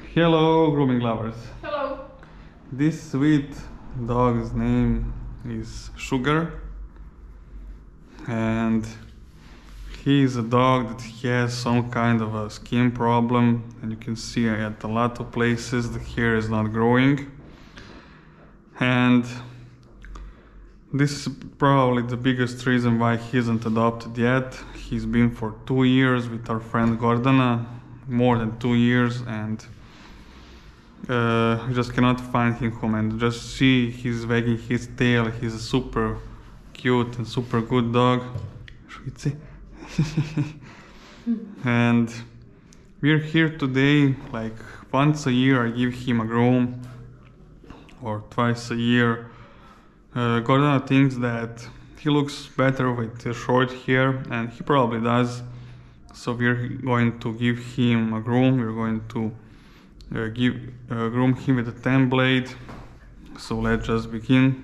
Hello, grooming lovers. Hello. This sweet dog's name is Sugar, and he is a dog that has some kind of a skin problem, and you can see at a lot of places the hair is not growing. And this is probably the biggest reason why he isn't adopted yet. He's been for 2 years with our friend Gordana, more than 2 years, and we just cannot find him home. And just see, he's wagging his tail. He's a super cute and super good dog. And we're here today, like once a year I give him a groom, or twice a year. Gordana thinks that he looks better with the short hair, and he probably does. So we're going to give him a groom. We're going to groom him with a 10 blade. So let's just begin.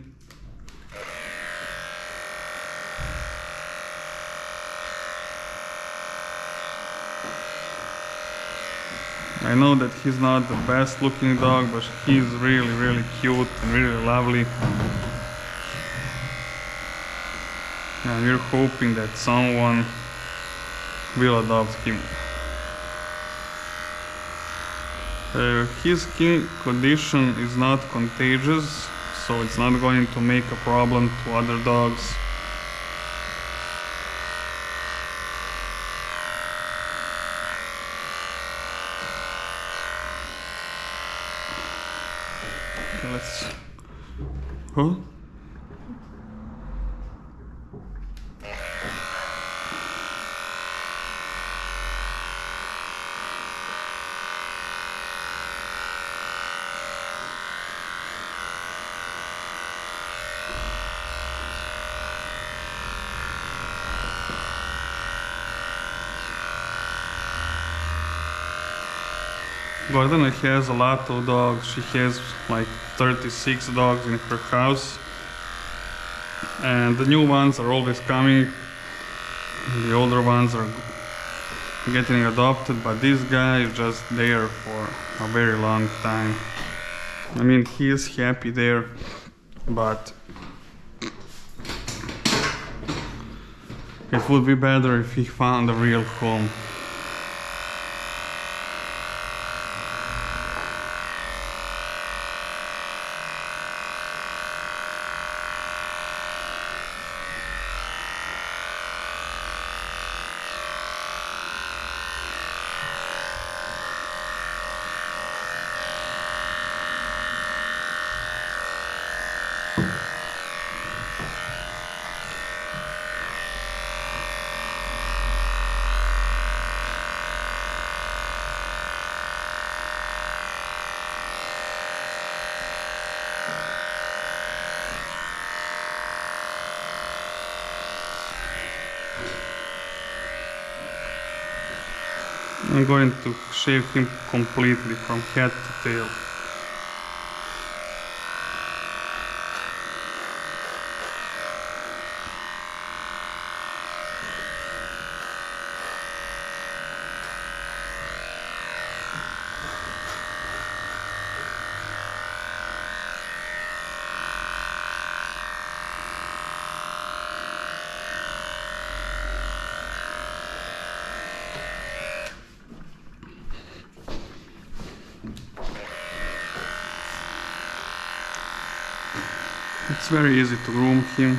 I know that he's not the best looking dog, but he's really cute and really lovely. And we're hoping that someone will adopt him. His skin condition is not contagious, so it's not going to make a problem to other dogs. Okay, let's... Huh? Gordana has a lot of dogs. She has like 36 dogs in her house, and the new ones are always coming. The older ones are getting adopted, but this guy is just there for a very long time. I mean, he is happy there, but it would be better if he found a real home. I'm going to shave him completely from head to tail. It's very easy to groom him.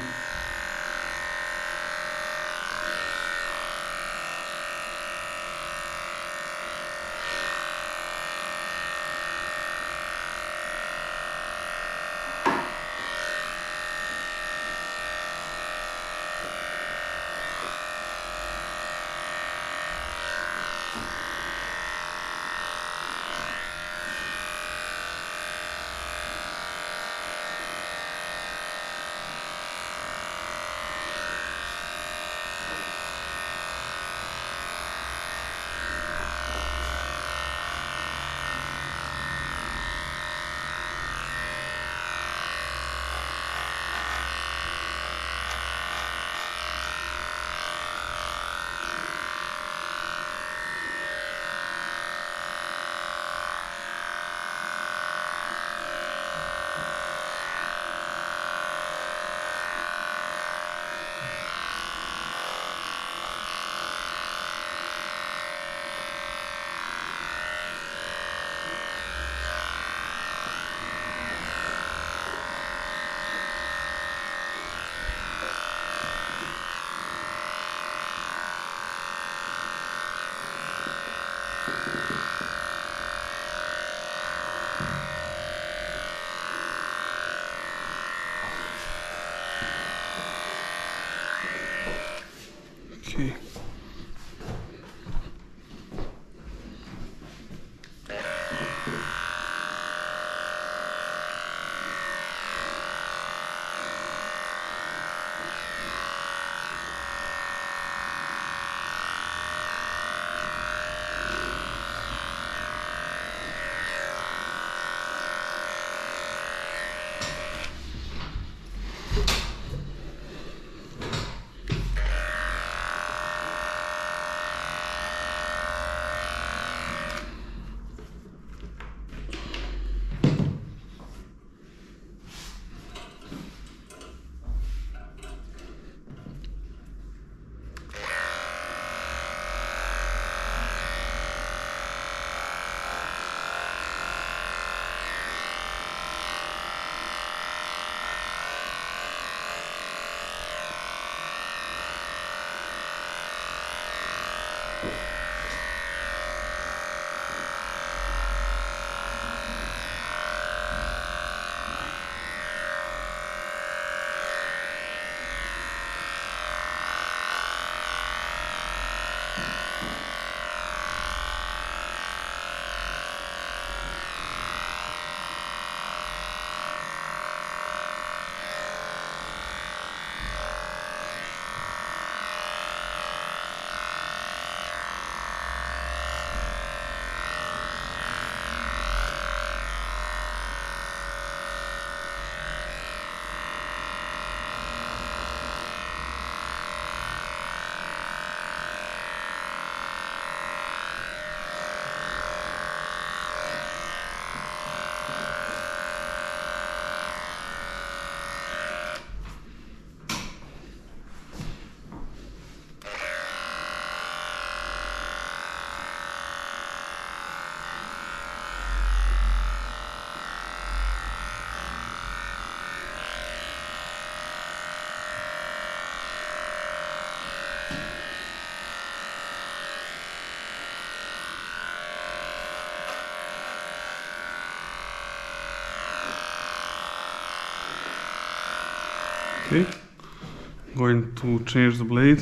Okay, going to change the blade.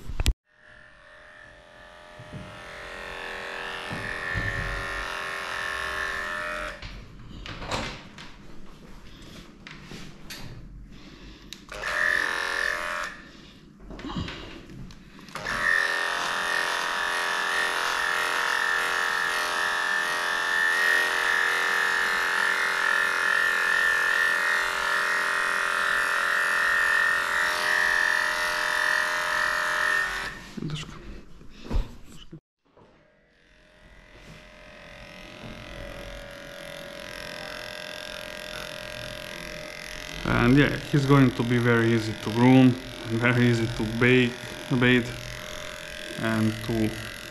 And yeah, he's going to be very easy to groom, very easy to bait, and to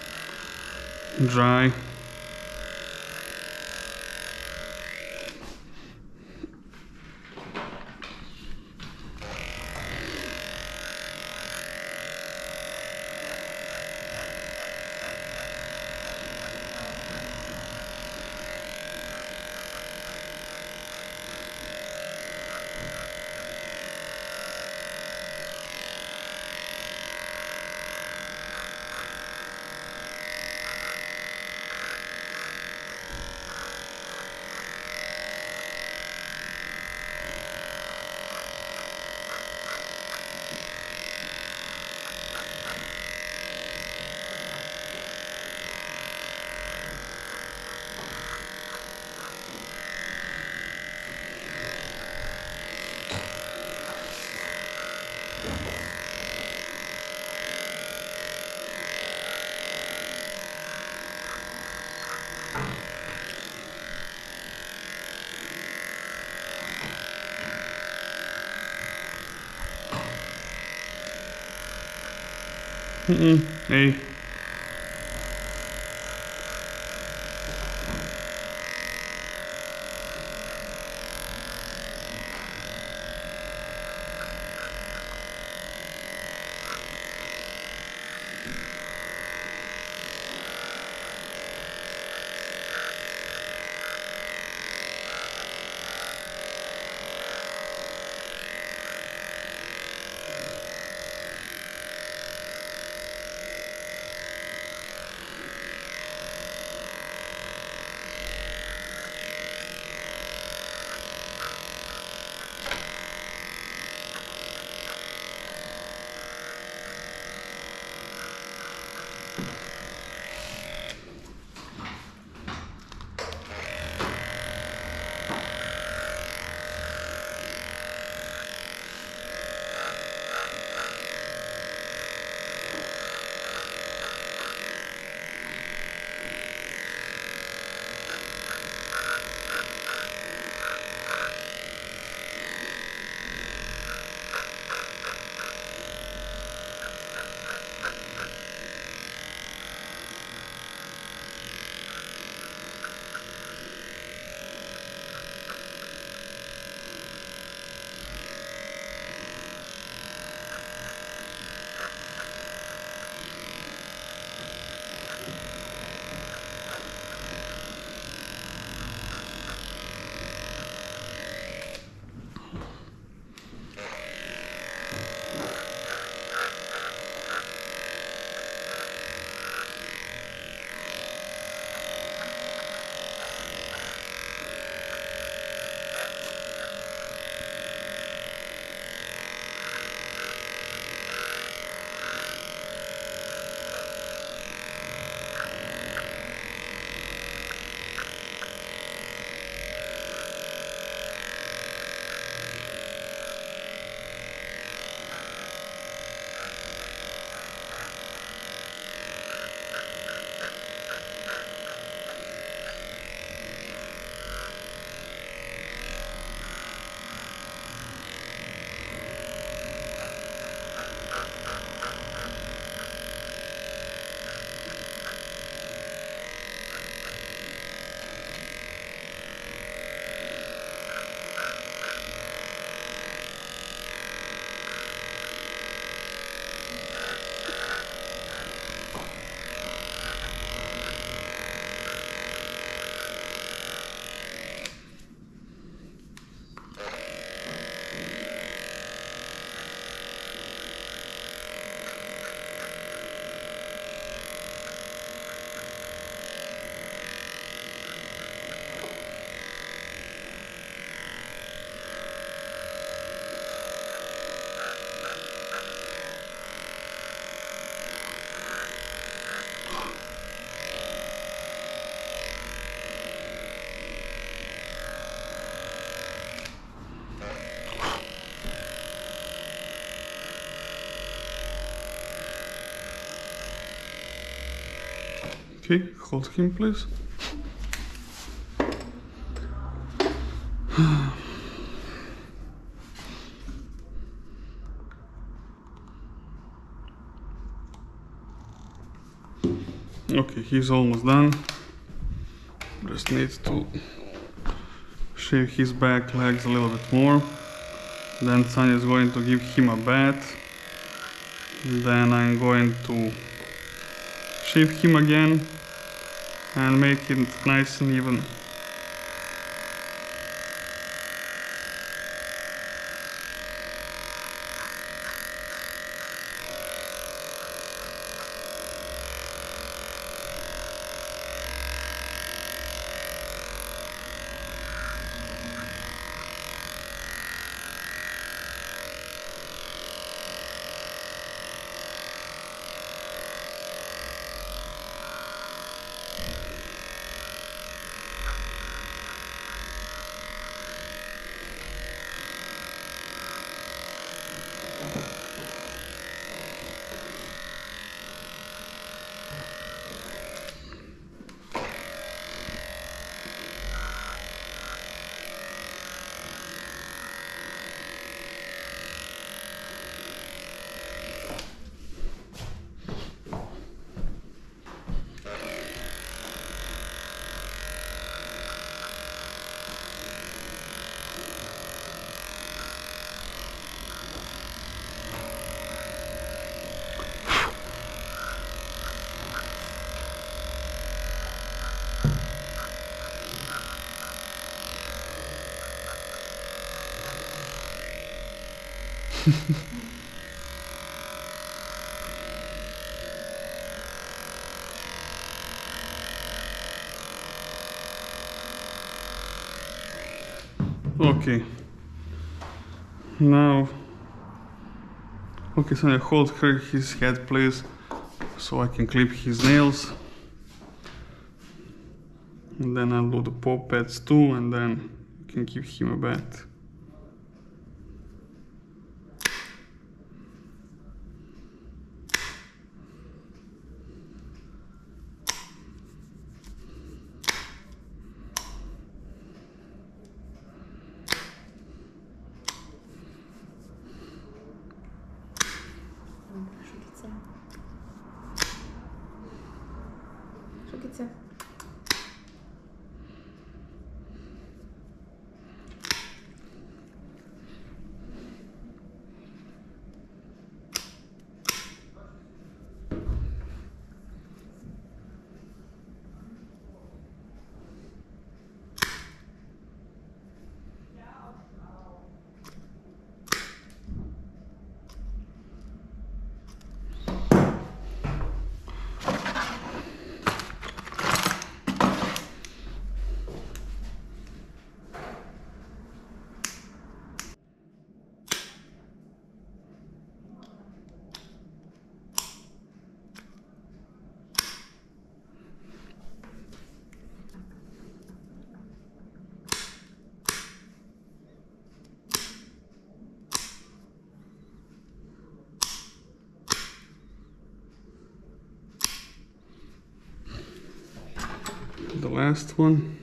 dry. Hey. Okay, hold him please. Okay, he's almost done. Just need to shave his back legs a little bit more. Then Sanja is going to give him a bath. Then I'm going to shave him again and make it nice and even. Okay. Now, okay, so I hold his head please, so I can clip his nails. And then I'll do the paw pads too, and then you can give him a bath. Шукиця. The last one.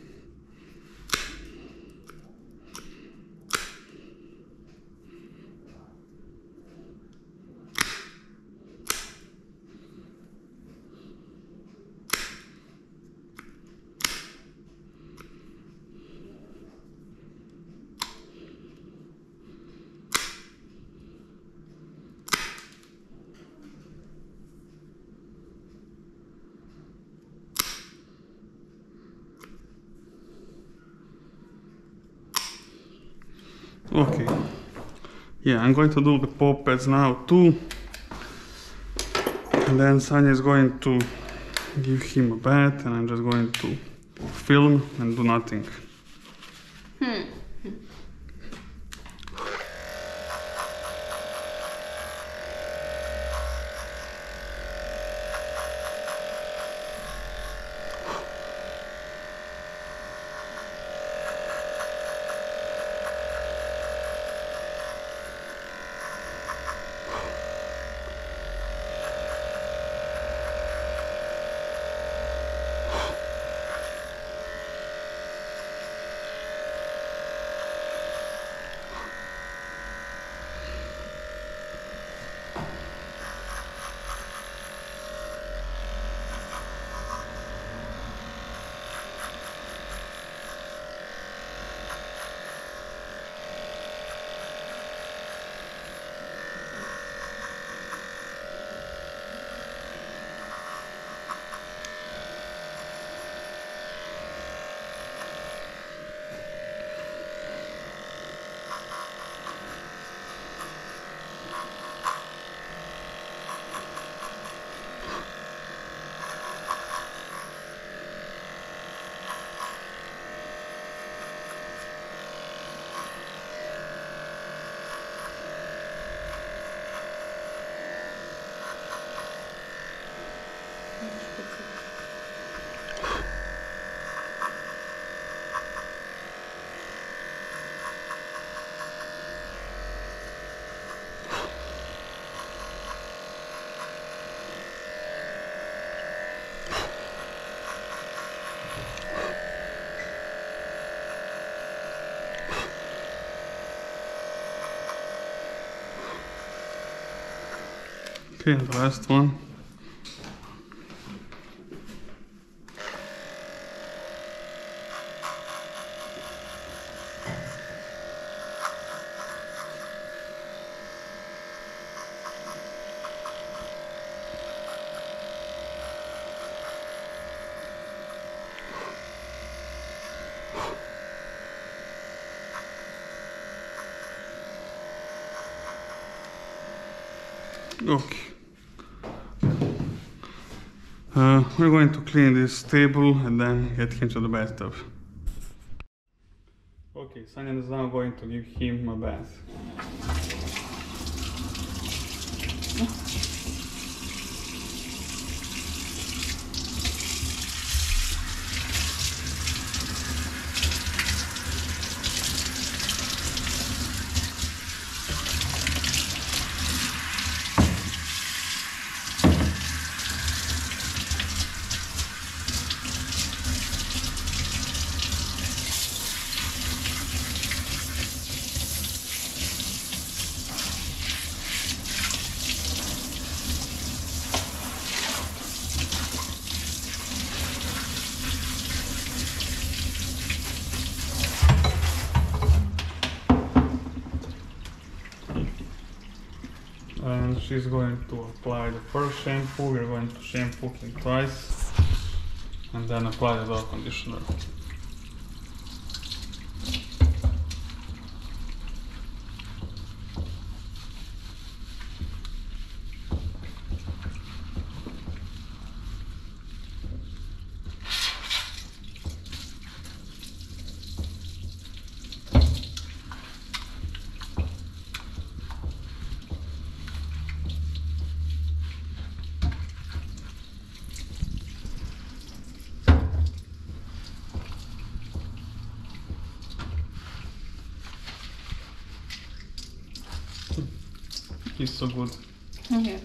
Okay, yeah, I'm going to do the paw pads now too, and then Sanja is going to give him a bath, and I'm just going to film and do nothing. Okay, and the last one. Okay. We're going to clean this table and then get him to the bathtub. Okay, Sanyan is now going to give him a bath. And she's going to apply the first shampoo. We're going to shampoo him twice and then apply the dog conditioner. He's so good. Okay.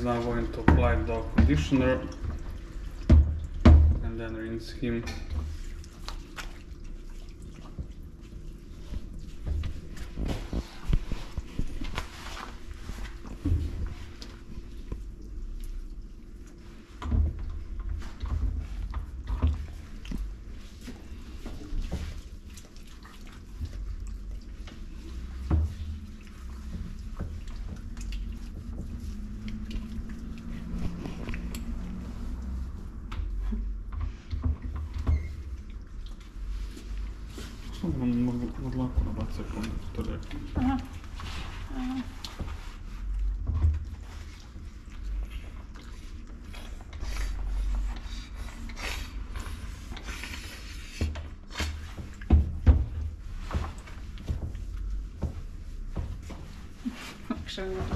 is now going to apply the conditioner and then rinse him. Будь ласка, на 20 секунд туди. Ага. Ага. Якщо не можна.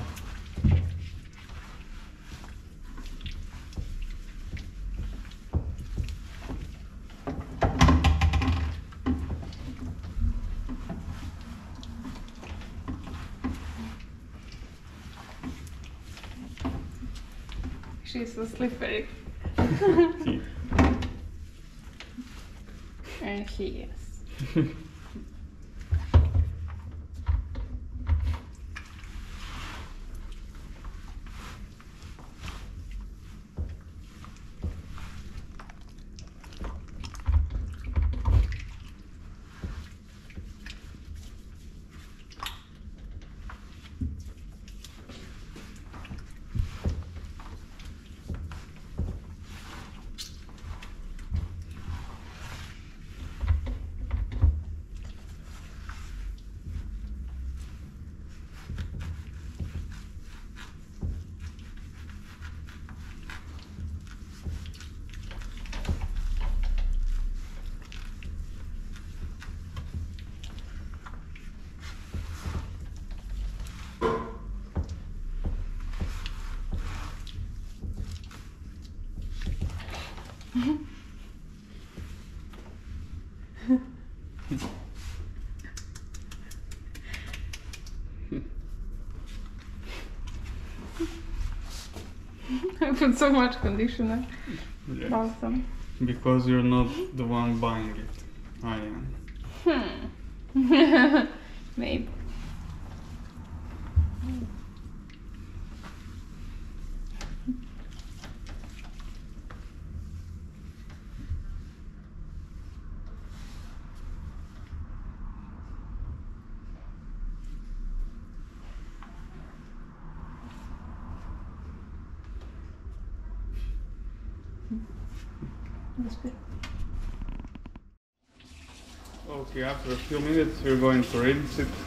She's so slippery. And he is. I put so much conditioner. Yes. Awesome. Because you're not the one buying it. I am. Maybe. That's good. Okay, after a few minutes we're going to rinse it.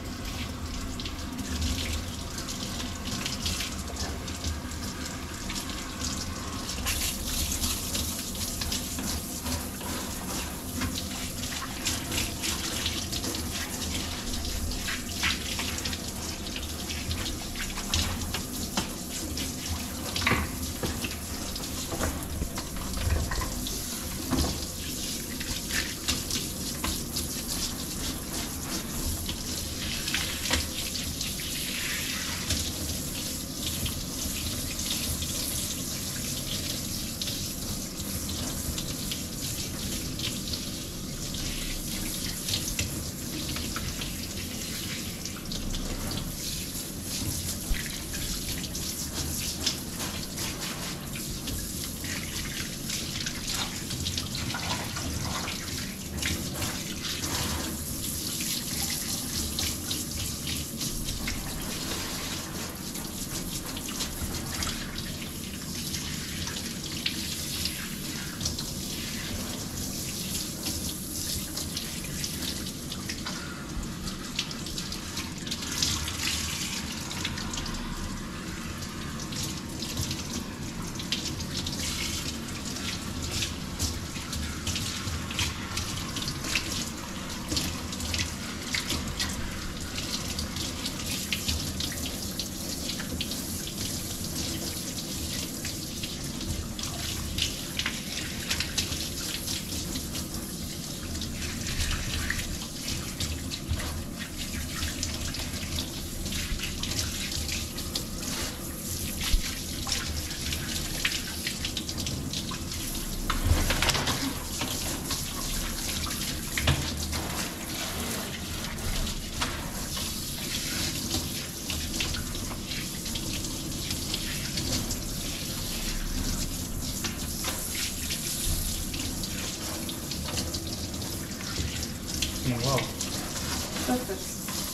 Wow. Super.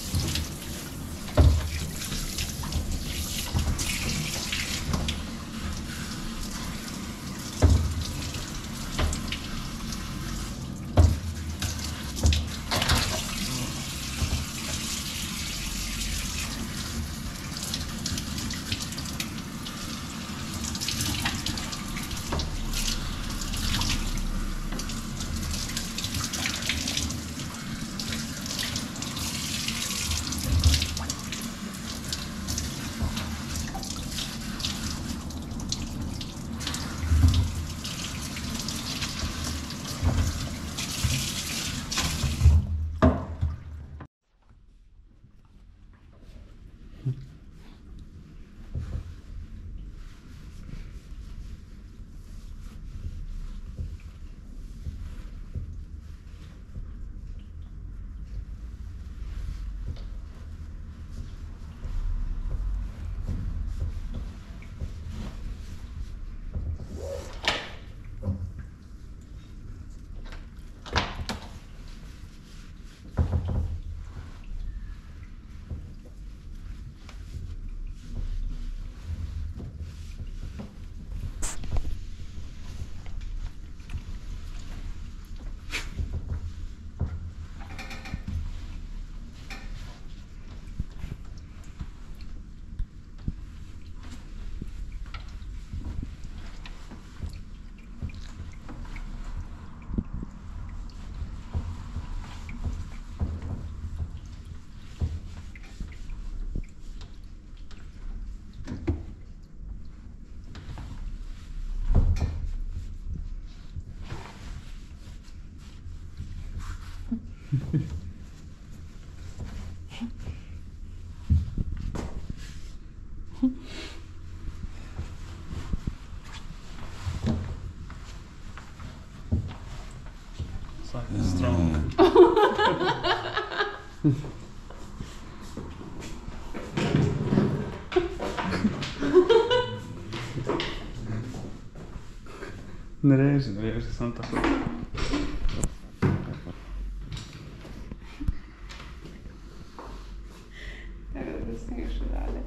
It's like strong. Ne reži, sam tako. Evo da snimiš odavde.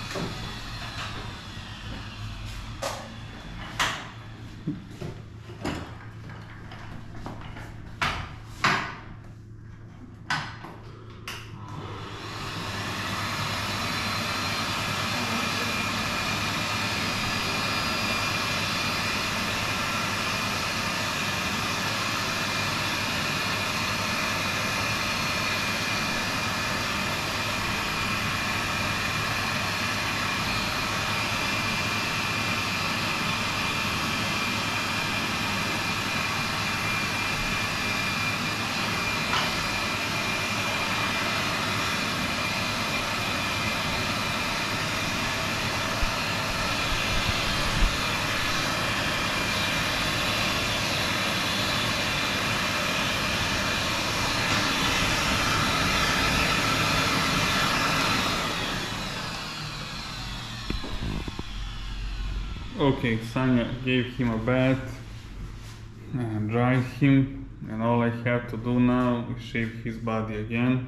Okay, Sanya gave him a bath and dried him, and all I have to do now is shave his body again.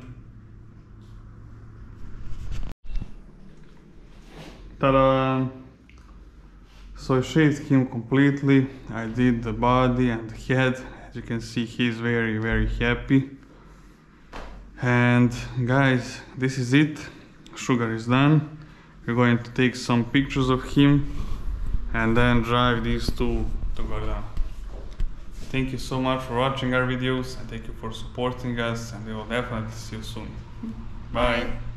Ta-da! So I shaved him completely. I did the body and the head. As you can see, he's very, very happy. And guys, this is it. Sugar is done. We're going to take some pictures of him and then drive these two to Gordana. Thank you so much for watching our videos, and thank you for supporting us, and we will definitely see you soon. Bye!